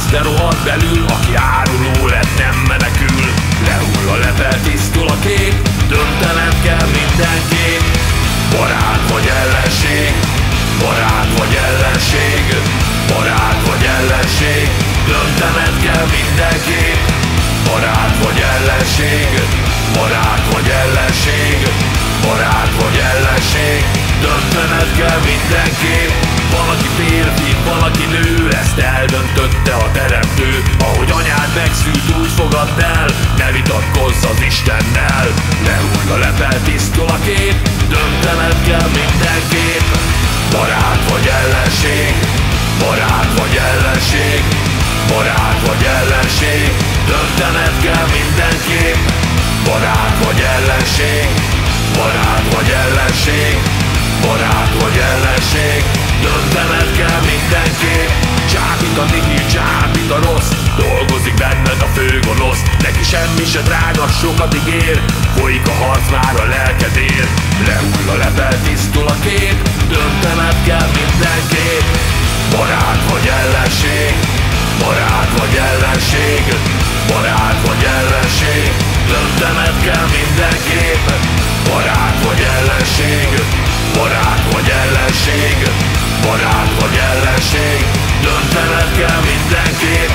de rohad belül, aki áruló lett, nem menekül. Lehull a lepel, tisztul a kép, döntened kell mindenképp. Barát vagy ellenség, barát vagy ellenség, barát vagy ellenség, döntened kell mindenképp. Barát vagy ellenség, barát vagy ellenség, barát vagy ellenség, döntened kell mindenképp. Valaki férfi, valaki nő, ezt eldöntötte a teremtő. Ahogy anyád megszült, úgy fogadd el, ne vitatkozz az Istennel. Lehull a lepel, tisztul a kép, döntened kell mindenképp. Barát vagy ellenség, barát vagy ellenség, barát vagy ellenség, döntened kell mindenképp. Barát vagy ellenség, barát vagy ellenség, barát vagy ellenség, döntened kell mindenképp. Csábít a nihil, csábít a rossz, dolgozik benned a főgonosz. Neki semmi se drága, sokat ígér, folyik a harc már a lelkedért. Lehull a lepel, tisztul a kép, döntened kell mindenképp. Barát vagy ellenség, barát vagy ellenség, barát vagy ellenség, döntened kell mindenképp. Barát vagy ellenség, barát vagy ellenség, barát vagy ellenség, döntened kell mindenképp.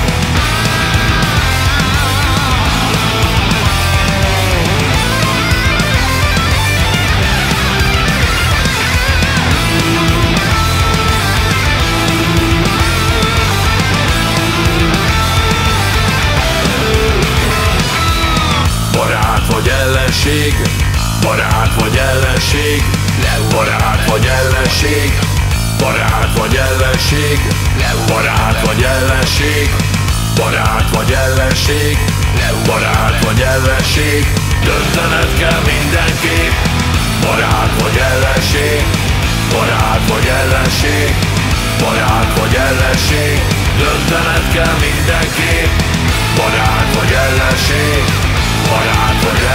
Barát vagy ellenség, barát vagy ellenség, barát vagy ellenség, barát vagy ellenség, barát vagy ellenség, barát vagy ellenség, barát vagy ellenség, döntened kell mindenképp. Barát vagy ellenség, barát vagy ellenség, barát vagy ellenség, döntened kell mindenképp. Barát vagy ellenség, barát vagy